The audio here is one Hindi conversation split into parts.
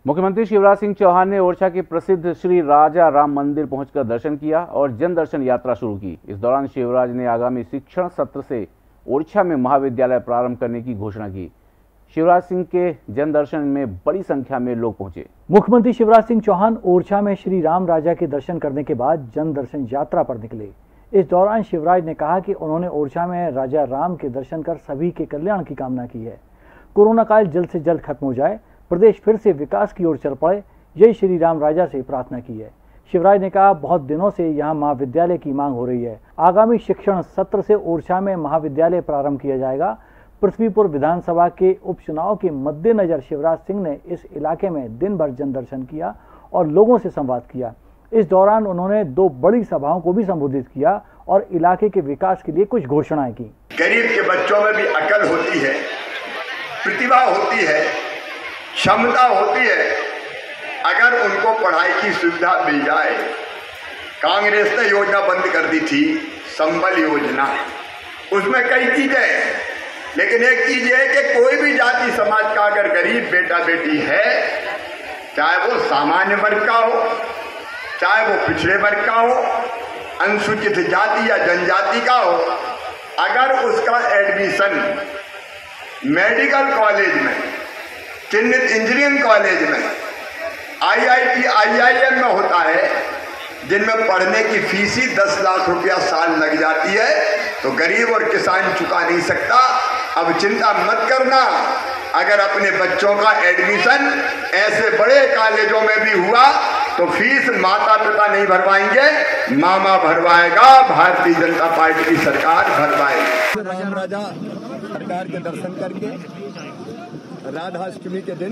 मुख्यमंत्री शिवराज सिंह चौहान ने ओरछा के प्रसिद्ध श्री राजा राम मंदिर पहुंचकर दर्शन किया और जन दर्शन यात्रा शुरू की। इस दौरान शिवराज ने आगामी शिक्षण सत्र से ओरछा में महाविद्यालय प्रारंभ करने की घोषणा की। शिवराज सिंह के जन दर्शन में बड़ी संख्या में लोग पहुंचे। मुख्यमंत्री शिवराज सिंह चौहान ओरछा में श्री राम राजा के दर्शन करने के बाद जन दर्शन यात्रा पर निकले। इस दौरान शिवराज ने कहा कि उन्होंने ओरछा में राजा राम के दर्शन कर सभी के कल्याण की कामना की है। कोरोना काल जल्द से जल्द खत्म हो जाए, प्रदेश फिर से विकास की ओर चल पड़े, यही श्री राम राजा से प्रार्थना की है। शिवराज ने कहा, बहुत दिनों से यहाँ महाविद्यालय की मांग हो रही है। आगामी शिक्षण सत्र से ओरछा में महाविद्यालय प्रारंभ किया जाएगा। पृथ्वीपुर विधानसभा के उपचुनाव के मद्देनजर शिवराज सिंह ने इस इलाके में दिन भर जन दर्शन किया और लोगों से संवाद किया। इस दौरान उन्होंने 2 बड़ी सभाओं को भी संबोधित किया और इलाके के विकास के लिए कुछ घोषणाएं की। गरीब के बच्चों में भी अकल होती है, प्रतिभा होती है, क्षमता होती है, अगर उनको पढ़ाई की सुविधा मिल जाए। कांग्रेस ने योजना बंद कर दी थी, संबल योजना, उसमें कई चीजें, लेकिन एक चीज है कि कोई भी जाति समाज का अगर गरीब बेटा बेटी है, चाहे वो सामान्य वर्ग का हो, चाहे वो पिछड़े वर्ग का हो, अनुसूचित जाति या जनजाति का हो, अगर उसका एडमिशन मेडिकल कॉलेज में, चिन्हित इंजीनियरिंग कॉलेज में, IIT IIM में होता है, जिनमें पढ़ने की फीस ही 10 लाख रुपया साल लग जाती है, तो गरीब और किसान चुका नहीं सकता। अब चिंता मत करना, अगर अपने बच्चों का एडमिशन ऐसे बड़े कॉलेजों में भी हुआ तो फीस माता पिता नहीं भरवाएंगे, मामा भरवाएगा, भारतीय जनता पार्टी की सरकार भरवाएगी। राम राजा सरकार के दर्शन करके राधाष्टमी के दिन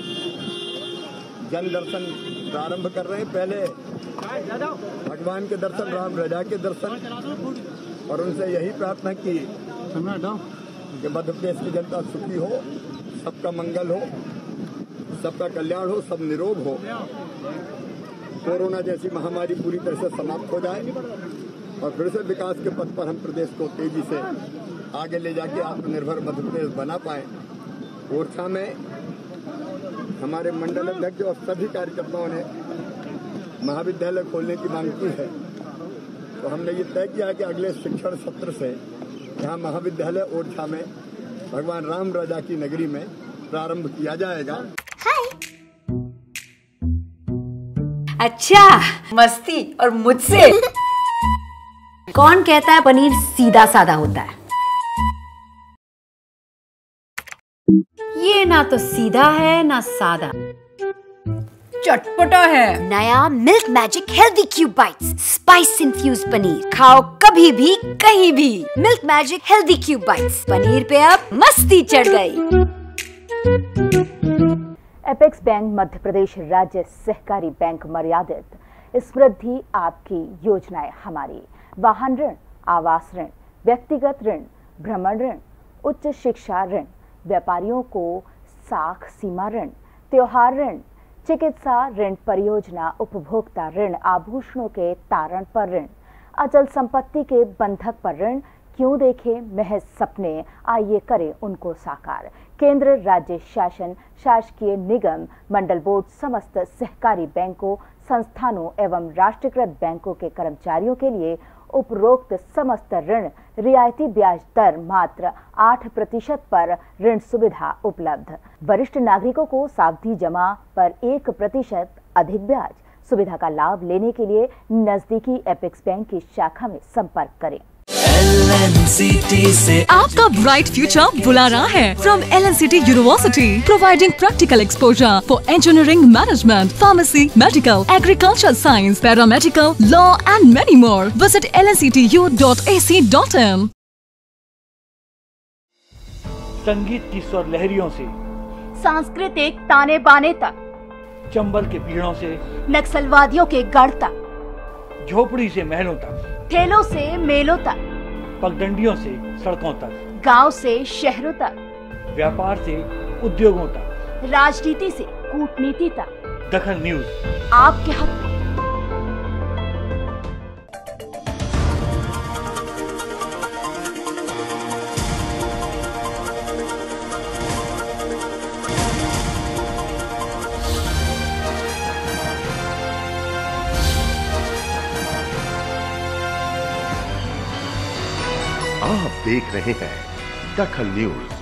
जन दर्शन प्रारंभ कर रहे हैं। पहले भगवान के दर्शन, राम राजा के दर्शन, और उनसे यही प्रार्थना की कि मध्य प्रदेश की जनता सुखी हो, सबका मंगल हो, सबका कल्याण हो, सब निरोग हो, कोरोना जैसी महामारी पूरी तरह से समाप्त हो जाए और फिर से विकास के पथ पर हम प्रदेश को तेजी से आगे ले जाके आत्मनिर्भर मध्य प्रदेश बना पाए। ओरछा में हमारे मंडल अध्यक्ष और सभी कार्यकर्ताओं ने महाविद्यालय खोलने की मांग की है, तो हमने ये तय किया कि अगले शिक्षण सत्र से यहाँ महाविद्यालय ओरछा में भगवान राम राजा की नगरी में प्रारंभ किया जाएगा। अच्छा, मस्ती और मुझसे कौन कहता है पनीर सीधा साधा होता है? ये ना तो सीधा है ना सादा, चटपटा है। नया milk magic healthy cube bites, spice infuse paneer, खाओ कभी भी कहीं भी। Milk magic healthy cube bites, paneer पे अब मस्ती चढ़ गई। एपेक्स बैंक मध्य प्रदेश राज्य सहकारी बैंक मर्यादित, समृद्धि आपकी, योजनाएं हमारी। वाहन ऋण, आवास ऋण, व्यक्तिगत ऋण, भ्रमण ऋण, उच्च शिक्षा ऋण, व्यापारियों को साख सीमा ऋण, त्योहार ऋण, चिकित्सा ऋण, परियोजना उपभोक्ता ऋण, आभूषणों के तारण पर ऋण, अचल संपत्ति के बंधक पर ऋण। क्यों देखें महज सपने, आइए करें उनको साकार। केंद्र, राज्य शासन, शासकीय निगम, मंडल बोर्ड, समस्त सहकारी बैंकों, संस्थानों एवं राष्ट्रीयकृत बैंकों के कर्मचारियों के लिए उपरोक्त समस्त ऋण रियायती ब्याज दर मात्र 8% पर ऋण सुविधा उपलब्ध। वरिष्ठ नागरिकों को सावधि जमा पर 1% अधिक ब्याज। सुविधा का लाभ लेने के लिए नजदीकी एपेक्स बैंक की शाखा में संपर्क करें। LNCT से आपका ब्राइट फ्यूचर बुला रहा है। From LNCT University, providing practical exposure for engineering, management, pharmacy, medical, agriculture science, paramedical, law and many more. Visit lnctu.ac.in। संगीत की स्वर लहरियों से सांस्कृतिक ताने बाने तक, चंबल के पीड़ों से नक्सलवादियों के गढ़ तक, झोपड़ी से महलों तक, ठेलों से मेलों तक, पगडंडियों से सड़कों तक, गांव से शहरों तक, व्यापार से उद्योगों तक, राजनीति से कूटनीति तक, दखल न्यूज आपके हक में। आप देख रहे हैं दखल न्यूज।